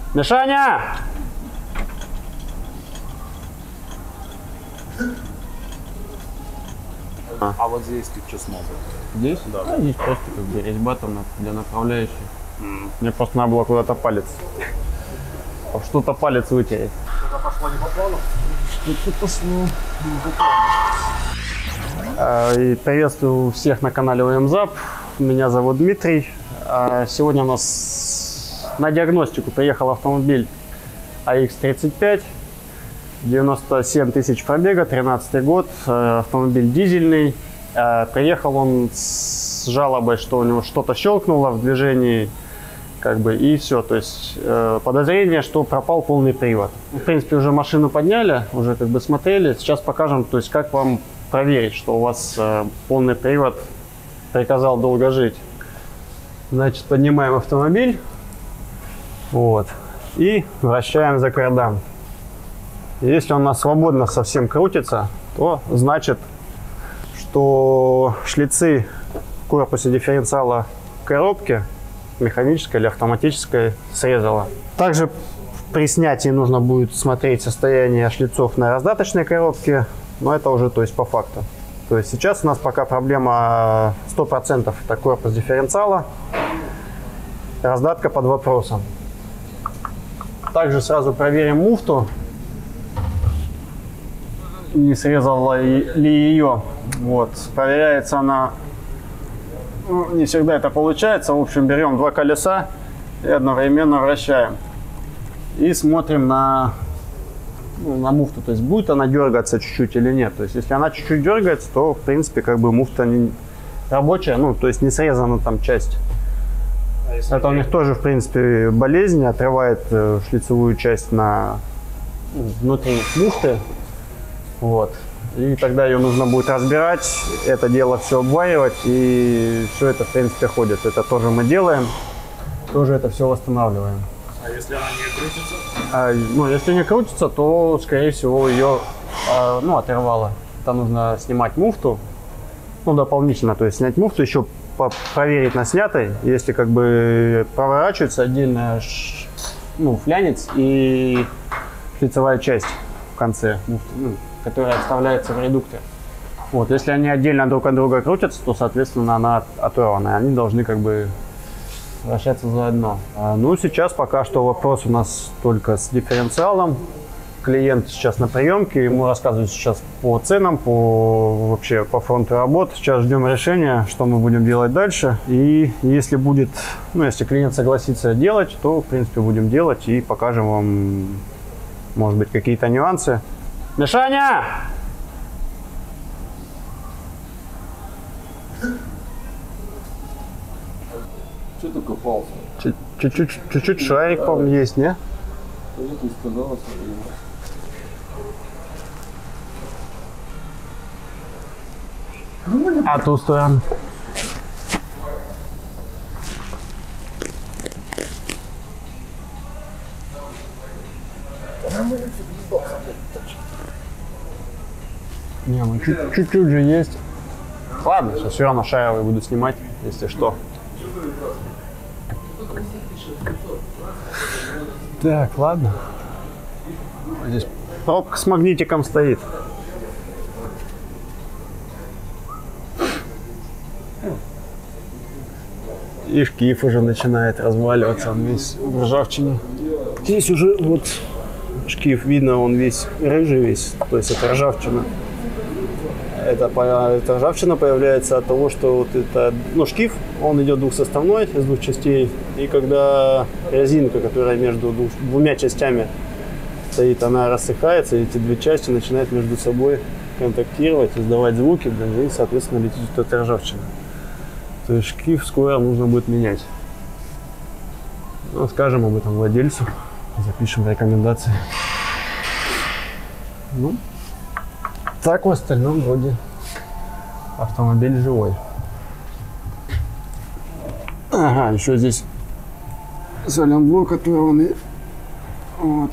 Мишаня! А вот здесь ты что смотришь? Здесь? Да. А, здесь просто как бы резьба там для направляющей. Мне просто надо было куда-то палец. Что-то палец вытереть. Что-то пошло не по плану? Что-то пошло не по плану. И приветствую всех на канале ОМЗАП. Меня зовут Дмитрий. Сегодня у нас на диагностику приехал автомобиль AX35. 97 тысяч пробега, 13 год, автомобиль дизельный. Приехал он с жалобой, что у него что-то щелкнуло в движении, как бы, и все. То есть подозрение, что пропал полный привод. В принципе, уже машину подняли, уже как бы смотрели. Сейчас покажем, то есть как вам проверить, что у вас полный привод приказал долго жить. Значит, поднимаем автомобиль, вот, и вращаем за кардан. Если он у нас свободно совсем крутится, то значит, что шлицы в корпусе дифференциала коробки, механической или автоматической, срезало. Также при снятии нужно будет смотреть состояние шлицов на раздаточной коробке, но это уже, то есть, по факту. То есть сейчас у нас пока проблема 100% это корпус дифференциала, раздатка под вопросом. Также сразу проверим муфту, не срезала ли ее. Вот, проверяется она, ну, не всегда это получается. В общем, берем два колеса и одновременно вращаем и смотрим на муфту, то есть будет она дергаться чуть-чуть или нет. То есть если она чуть-чуть дергается, то в принципе как бы муфта не рабочая, ну то есть не срезана там часть. Это у них тоже в принципе болезнь, отрывает шлицевую часть на внутри муфты. Вот. И тогда ее нужно будет разбирать, это дело все обваривать, и все это в принципе ходит. Это тоже мы делаем, тоже это все восстанавливаем. А если она не крутится? Ну, если не крутится, то скорее всего ее оторвало. Там нужно снимать муфту, ну дополнительно, то есть снять муфту, еще проверить на снятой. Если как бы проворачивается отдельно флянец и шлицевая часть в конце муфты, которая вставляется в редуктор. Вот, если они отдельно друг от друга крутятся, то, соответственно, она оторвана. Они должны как бы вращаться заодно. Ну, сейчас пока что вопрос у нас только с дифференциалом. Клиент сейчас на приемке, ему рассказывают сейчас по ценам, вообще по фронту работ. Сейчас ждем решения, что мы будем делать дальше. И если будет, если клиент согласится делать, то, в принципе, будем делать и покажем вам, может быть, какие-то нюансы. Мишаня! Что ты копался? Чуть-чуть шарик, по-моему, есть, не? Ты сказала, А ту сторону. Не, ну чуть-чуть же есть. Ладно, сейчас все равно шаровые буду снимать, если что. Так, ладно. Здесь пробка с магнитиком стоит. И шкив уже начинает разваливаться, он весь в ржавчине. Здесь уже вот шкив, видно, он весь рыжий весь, то есть это ржавчина. Эта ржавчина появляется от того, что вот это, шкив, он идет двухсоставной, из двух частей. И когда резинка, которая между двумя частями стоит, она рассыхается, и эти две части начинают между собой контактировать, издавать звуки, и, соответственно, летит вот эта ржавчина. То есть шкив скоро нужно будет менять. Скажем об этом владельцу, запишем рекомендации. Так в остальном вроде автомобиль живой. Ага, еще здесь саленблок оторванный. Вот.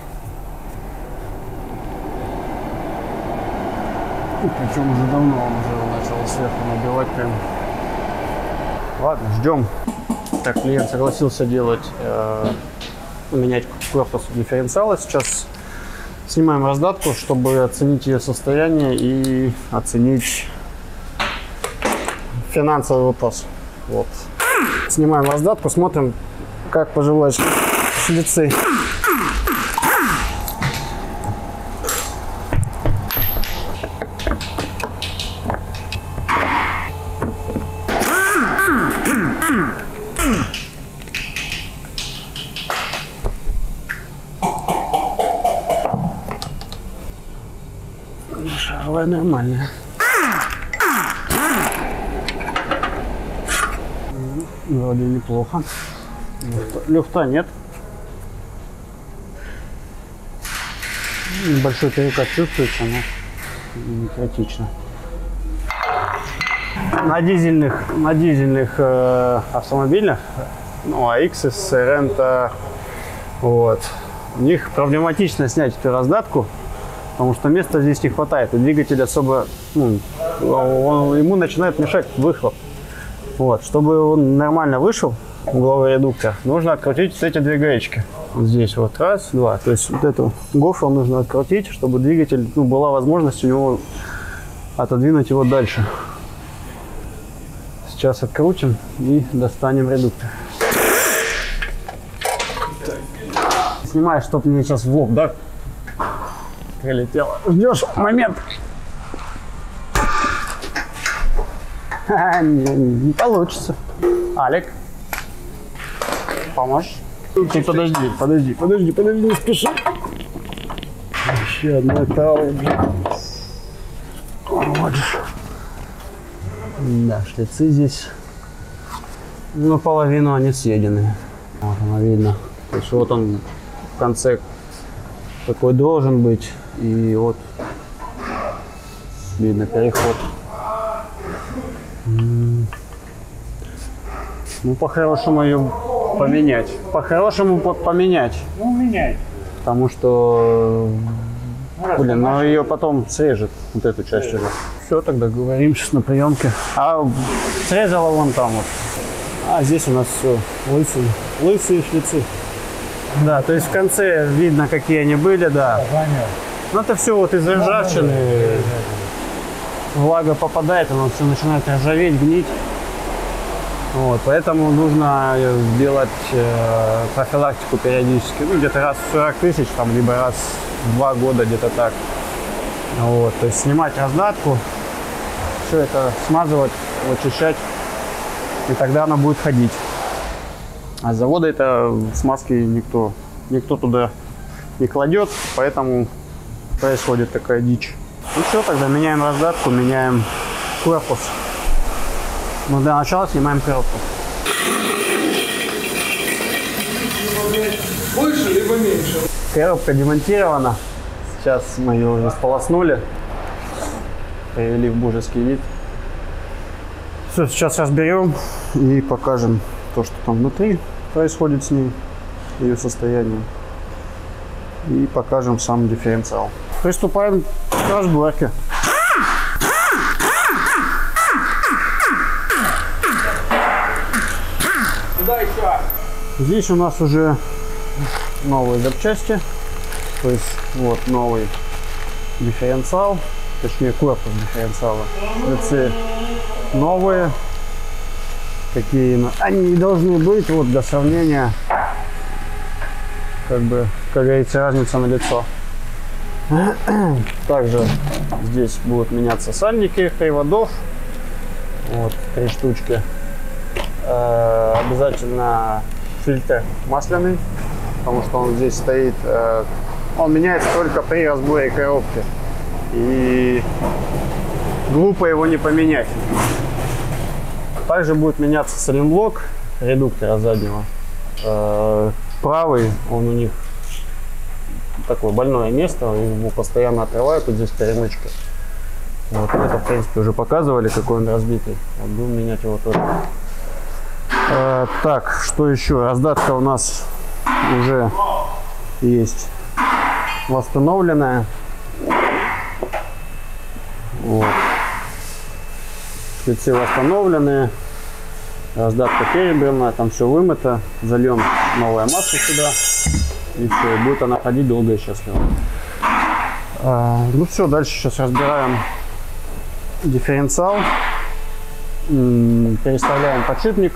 Причем уже давно он уже начал сверху набивать прям. Ладно, ждем. Так, клиент согласился делать менять корпус дифференциала. Сейчас снимаем раздатку, чтобы оценить ее состояние и оценить финансовый вопрос. Вот. Снимаем раздатку, смотрим, как поживают шлицы. Шаровая нормальная. Вроде неплохо. Люфта нет. Небольшой перекат чувствуется, но не критично. На дизельных автомобилях, ну, AX, Sorento, вот, у них проблематично снять эту раздатку, потому что места здесь не хватает, и двигатель особо, ну, ему начинает мешать выхлоп. Вот, чтобы он нормально вышел, угловой редуктор, нужно открутить вот эти две гаечки. Вот здесь вот раз, два. То есть вот эту гофру нужно открутить, чтобы двигатель, ну, была возможность у него отодвинуть его дальше. Сейчас открутим и достанем редуктор. Снимай, чтобы мне сейчас в лоб, да? Прилетело. Ждешь момент. Не получится. Алик, поможешь? Ты подожди, не спеши. Еще одна тауга. Вот же. Да, шлицы здесь наполовину они съедены. Вот оно видно. То есть вот он в конце такой должен быть. И вот видно переход. Ну, по-хорошему ее поменять. По-хорошему поменять. Ну, меняй. Потому что, блин, ну ее потом срежет, вот эту часть уже. Все, тогда говорим сейчас на приемке. А срезала вон там вот. А здесь у нас все лысые шлицы. Да, то есть в конце видно, какие они были, да. Но это все вот из ржавчины. Влага попадает, оно все начинает ржаветь, гнить. Вот, поэтому нужно делать профилактику периодически, ну, где-то раз в 40 тысяч, там, либо раз в 2 года, где-то так. Вот, то есть снимать раздатку, все это смазывать, очищать, и тогда она будет ходить. А с завода это смазки никто туда не кладет, поэтому происходит такая дичь. Ну все, тогда меняем раздатку, меняем корпус. Но для начала снимаем коробку. Больше либо меньше? Коробка демонтирована. Сейчас мы ее уже сполоснули. Привели в божеский вид. Все, сейчас разберем и покажем то, что там внутри происходит с ней, ее состояние. И покажем сам дифференциал. Приступаем к разборке. Здесь у нас уже новые запчасти, то есть вот новый дифференциал, точнее корпус дифференциала. Шлицы новые, какие они должны быть, вот для сравнения, как говорится, разница на лицо. Также здесь будут меняться сальники приводов, вот 3 штучки. Обязательно фильтр масляный, потому что он здесь стоит, он меняется только при разборе коробки, и глупо его не поменять. Также будет меняться сайлентблок редуктора заднего. Правый, он у них такое больное место, его постоянно отрывают, вот здесь перемычка. Вот это, в принципе, уже показывали, какой он разбитый. Вот будем менять его тоже. Так, что еще? Раздатка у нас уже есть восстановленная. Вот. Шлицы восстановленные. Раздатка перебранная, там все вымыто. Зальем новое масло сюда. И все, и будет она ходить долго и счастливо. Ну все, дальше сейчас разбираем дифференциал. Переставляем подшипник.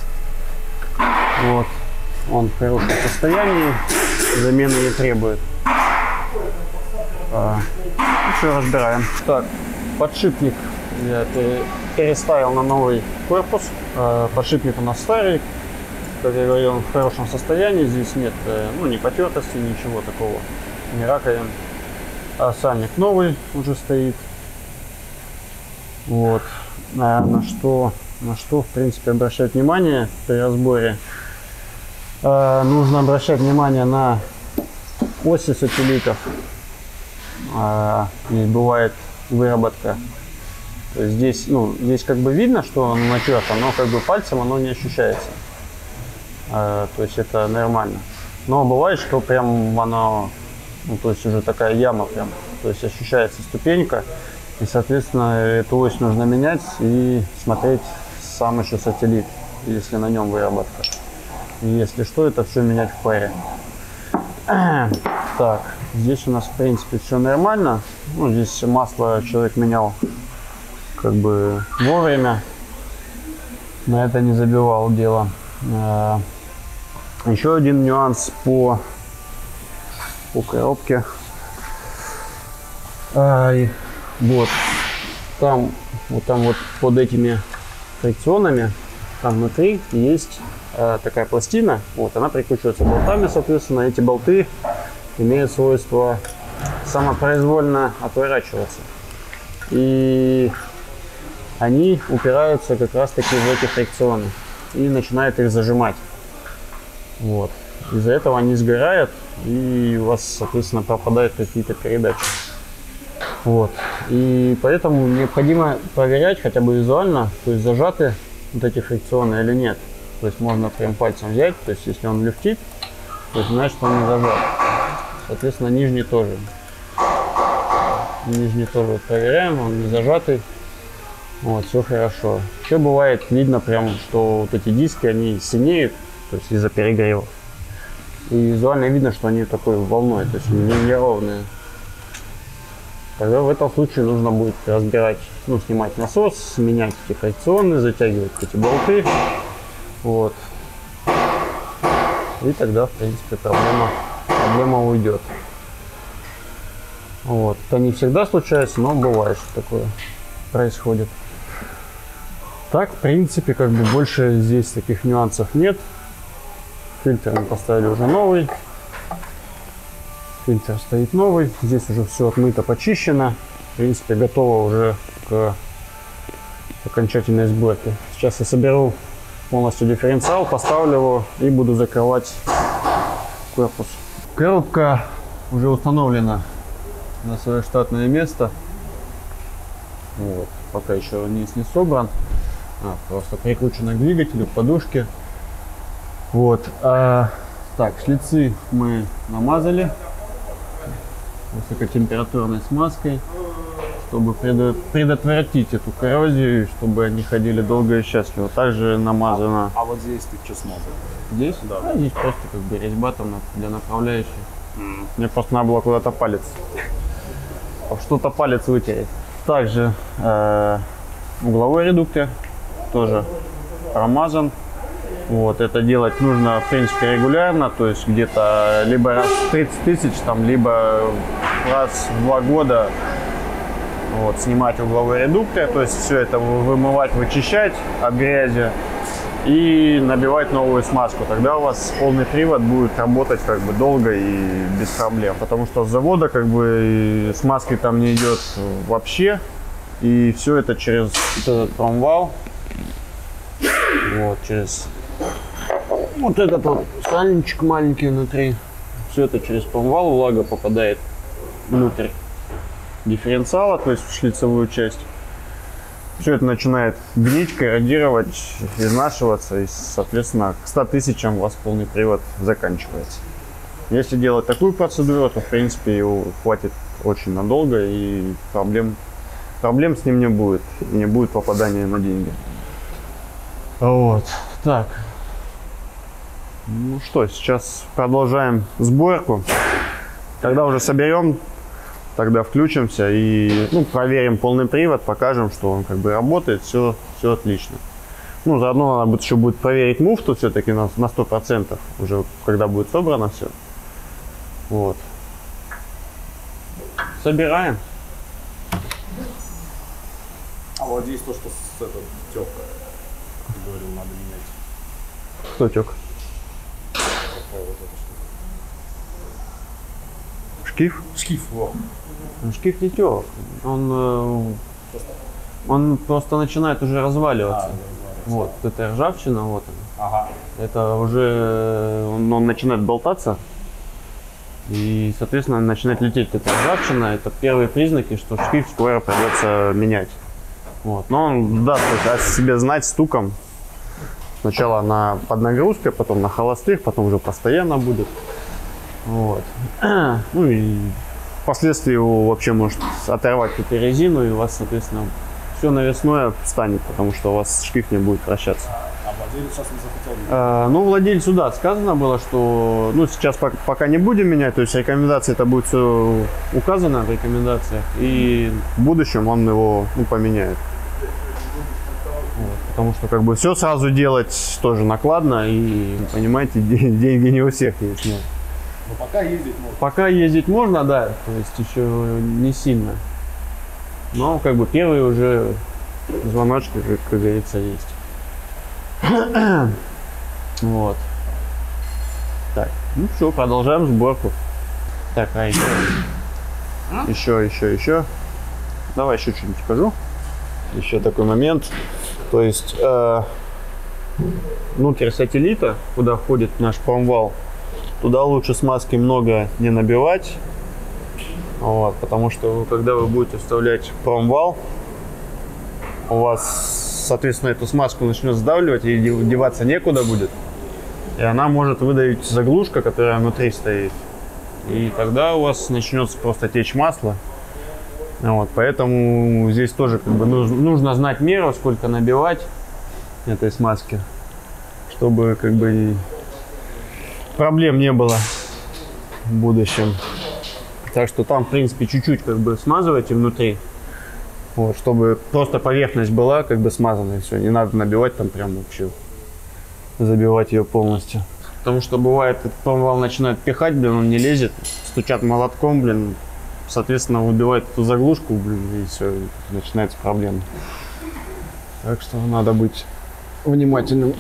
Вот. Он в хорошем состоянии, замены не требует. Все, разбираем. Так, подшипник я переставил на новый корпус. Подшипник у нас старый, как я говорил, он в хорошем состоянии. Здесь нет ни потертости, ничего такого, не раковин. А сальник новый уже стоит. Вот. На что в принципе обращать внимание при разборе. Нужно обращать внимание на оси сателлитов. И бывает выработка. То есть здесь как бы видно, что оно натерто, но как бы пальцем оно не ощущается. То есть это нормально. Но бывает, что прям оно, то есть уже такая яма прям, то есть ощущается ступенька. И, соответственно, эту ось нужно менять и смотреть сам еще сателлит, если на нем выработка. И если что, это все менять в паре. Так, здесь у нас, в принципе, все нормально. Здесь масло человек менял как бы вовремя. На это не забивал дело. Еще один нюанс по коробке. Вот там под этими фрикционами, там внутри есть такая пластина, вот она прикручивается болтами, соответственно, эти болты имеют свойство самопроизвольно отворачиваться, и они упираются как раз таки в эти фрикционы и начинают их зажимать. Вот. Из-за этого они сгорают, и у вас, соответственно, пропадают какие-то передачи. Вот. И поэтому необходимо проверять хотя бы визуально, то есть зажаты вот эти фрикционы или нет. То есть можно прям пальцем взять, то есть если он люфтит, то есть значит, что он не зажат. Соответственно, нижний тоже. Нижний тоже проверяем, он не зажатый. Вот, все хорошо. Еще бывает видно прям, что вот эти диски, они синеют, то есть из-за перегрева. И визуально видно, что они такой волной, то есть неровные. Тогда в этом случае нужно будет разбирать, снимать насос, менять эти фрикционы, затягивать эти болты. Вот. И тогда, в принципе, проблема уйдет. Вот. Это не всегда случается, но бывает, что такое происходит. Так, в принципе, как бы больше здесь таких нюансов нет. Фильтр мы поставили уже новый. Фильтр стоит новый. Здесь уже все отмыто, почищено. В принципе, готово уже к окончательной сборке. Сейчас я соберу полностью дифференциал, поставлю его и буду закрывать корпус. Коробка уже установлена на свое штатное место. Вот. Пока еще низ не собран. Просто прикручена к двигателю, к подушке. Вот. Так, шлицы мы намазали высокотемпературной смазкой, чтобы предотвратить эту коррозию, чтобы они ходили долго и счастливо. Также намазано. А вот здесь ты что смазал? Здесь? Да. Здесь просто как бы резьба там для направляющей. Мне просто надо было куда-то палец. Что-то палец вытереть. Также угловой редуктор тоже промазан. Вот, это делать нужно, в принципе, регулярно, то есть где-то либо раз в 30 тысяч, либо раз в 2 года вот, снимать угловой редуктор, то есть все это вымывать, вычищать от грязи и набивать новую смазку. Тогда у вас полный привод будет работать как бы долго и без проблем, потому что с завода как бы смазки там не идет вообще, и все это через этот промвал, вот, через вот этот вот сальничек маленький внутри. Все это через промвал, влага попадает внутрь дифференциала, то есть в шлицевую часть. Все это начинает гнить, корродировать, изнашиваться, и, соответственно, к 100 тысячам у вас полный привод заканчивается. Если делать такую процедуру, то, в принципе, его хватит очень надолго, и проблем с ним не будет. Не будет попадания на деньги. Вот. Так. Ну что, сейчас продолжаем сборку. Когда уже соберем, тогда включимся и проверим полный привод, покажем, что он как бы работает, все отлично. Ну, заодно надо еще будет проверить муфту все-таки на 100%, уже когда будет собрано все. Вот. Собираем. А вот здесь то, что с этого тёк, говорил, надо менять. Кто тек? Какая вот эта штука. Шкив? Шкив, во. Шкив не тек. Он просто начинает уже разваливаться. Вот, это ржавчина, вот она. Ага. Это уже он начинает болтаться. И, соответственно, начинает лететь эта ржавчина. Это первые признаки, что шкив скоро придется менять. Вот. Но он даст о себе знать стуком. Сначала под нагрузкой, потом на холостых, потом уже постоянно будет. Вот. Ну и впоследствии его вообще может оторвать эту резину, и у вас, соответственно, все навесное встанет, потому что у вас шкив не будет вращаться. А владелец сейчас не захотел? Ну, владельцу, да, сказано было, что сейчас пока не будем менять, то есть рекомендации это будет все указано в рекомендациях, и в будущем он его поменяет. Вот, потому что как бы все сразу делать тоже накладно, и, понимаете, деньги не у всех есть. Но пока ездить можно. Пока ездить можно, да, то есть еще не сильно. Но как бы первые уже звоночки, как говорится, есть. Вот. Так, ну все, продолжаем сборку. Так, а еще. Давай еще что-нибудь скажу. Еще такой момент. То есть внутрь сателлита, куда входит наш промвал, туда лучше смазки много не набивать. Вот, потому что когда вы будете вставлять промвал, у вас, соответственно, эту смазку начнет сдавливать, и деваться некуда будет. И она может выдавить заглушка, которая внутри стоит. И тогда у вас начнется просто течь масло. Вот, поэтому здесь тоже как бы нужно знать меру, сколько набивать этой смазки, чтобы как бы проблем не было в будущем. Так что там, в принципе, чуть-чуть как бы смазывайте внутри, вот, чтобы просто поверхность была как бы смазана, и все. Не надо набивать там прям вообще, забивать ее полностью. Потому что бывает, этот промвал начинает пихать, блин, он не лезет, стучат молотком, блин, соответственно, выбивает эту заглушку, блин, и все, начинается проблема. Так что надо быть внимательным.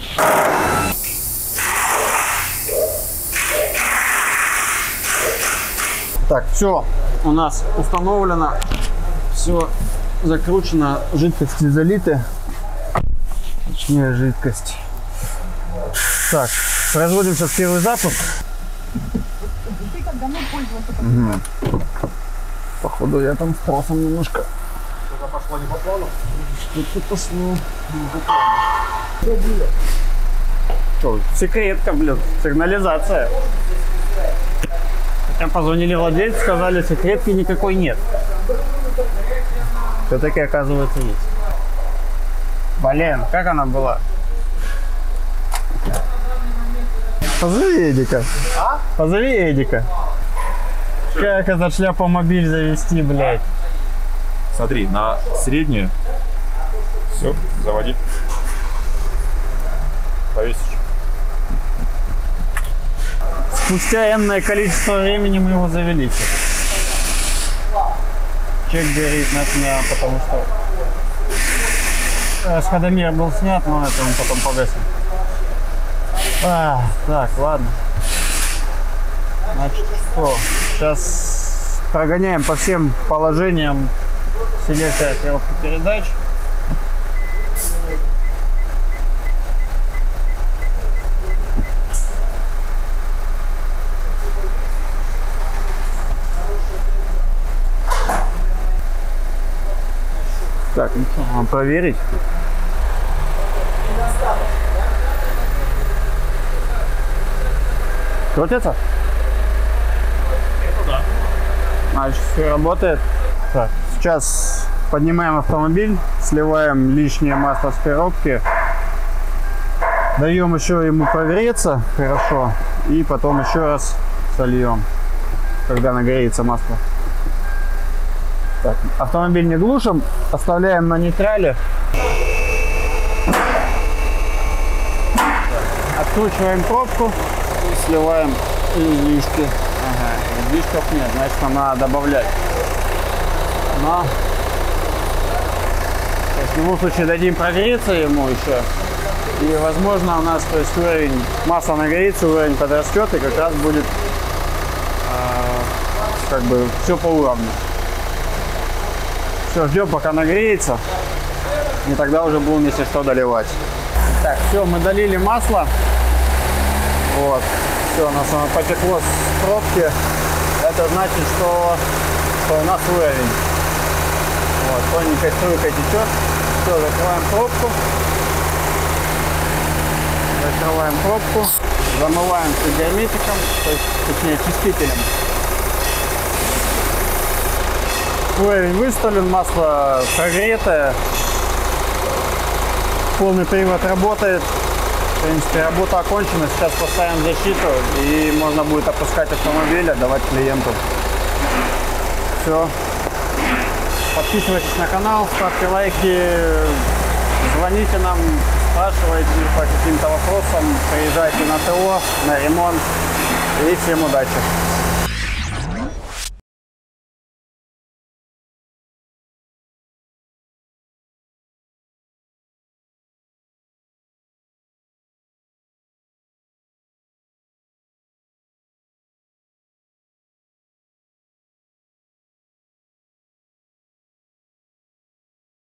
Так, все у нас установлено, все закручено, жидкости залиты, точнее жидкость. Так, производим сейчас первый запуск. Ты как давно пользовался? Походу я там спросом немножко. Что-то пошло не по плану? Что-то пошло не по плану. Что, секретка, блин, сигнализация. Хотя позвонили владельцы, сказали, секретки никакой нет. Все-таки, оказывается, есть. Блин, как она была? Позови Эдика. А? Позови Эдика. Как этот шляпомобиль завести, блядь? Смотри, на среднюю. Все, заводи. Повесишь. Спустя энное количество времени мы его завели. Чек горит на дня, потому что расходомер был снят, но это он потом погасил. Так, ладно. Значит, что? Сейчас прогоняем по всем положениям селектора коробки передач. Так, ну что, надо проверить. Крутится? Это да. Значит, все работает. Так, сейчас поднимаем автомобиль, сливаем лишнее масло с коробки Даем еще ему прогреться хорошо. И потом еще раз сольем, когда нагреется масло. Так, автомобиль не глушим, оставляем на нейтрале. Откручиваем пробку и сливаем излишки. Ага, излишков нет, значит нам надо добавлять. Но в любом случае дадим прогреться ему еще. И возможно у нас, то есть, уровень масла нагреется, уровень подрастет, и как раз будет как бы все по уровню. Все, ждем пока нагреется. И тогда уже будем, если что, доливать. Так, все, мы долили масло. Вот. Все, у нас оно потекло с пробки. Это значит, что у нас уровень. Вот, тоненькая струйка течет. Все, закрываем пробку. Закрываем пробку. Замываем с герметиком, то есть, точнее, чистителем. Уровень выставлен, масло прогретое. Полный привод работает. В принципе, работа окончена. Сейчас поставим защиту и можно будет опускать автомобиль, отдавать клиенту. Все. Подписывайтесь на канал, ставьте лайки, звоните нам, спрашивайте по каким-то вопросам, приезжайте на ТО, на ремонт. И всем удачи!